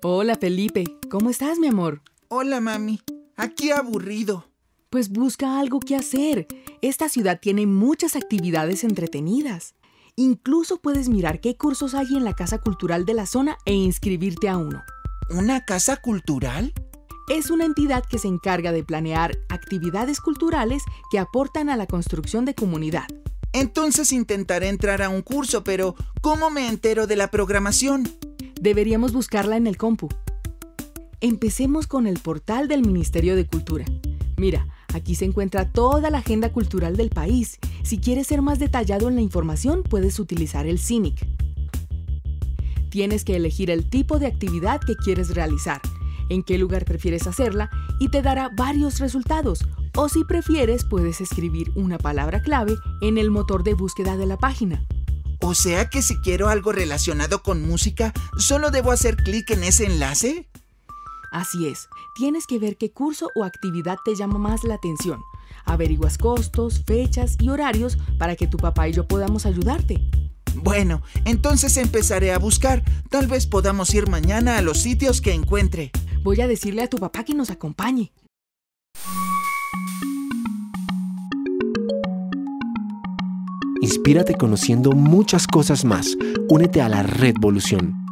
Hola Felipe, ¿cómo estás, mi amor? Hola, mami. Aquí aburrido. Pues busca algo que hacer. Esta ciudad tiene muchas actividades entretenidas. Incluso puedes mirar qué cursos hay en la Casa Cultural de la zona e inscribirte a uno. ¿Una casa cultural? Es una entidad que se encarga de planear actividades culturales que aportan a la construcción de comunidad. Entonces intentaré entrar a un curso, pero ¿cómo me entero de la programación? Deberíamos buscarla en el compu. Empecemos con el portal del Ministerio de Cultura. Mira, aquí se encuentra toda la agenda cultural del país. Si quieres ser más detallado en la información, puedes utilizar el CINIC. Tienes que elegir el tipo de actividad que quieres realizar, en qué lugar prefieres hacerla y te dará varios resultados. O si prefieres, puedes escribir una palabra clave en el motor de búsqueda de la página. O sea que si quiero algo relacionado con música, ¿solo debo hacer clic en ese enlace? Así es, tienes que ver qué curso o actividad te llama más la atención. Averiguas costos, fechas y horarios para que tu papá y yo podamos ayudarte. Bueno, entonces empezaré a buscar. Tal vez podamos ir mañana a los sitios que encuentre. Voy a decirle a tu papá que nos acompañe. Inspírate conociendo muchas cosas más. Únete a la Redvolución.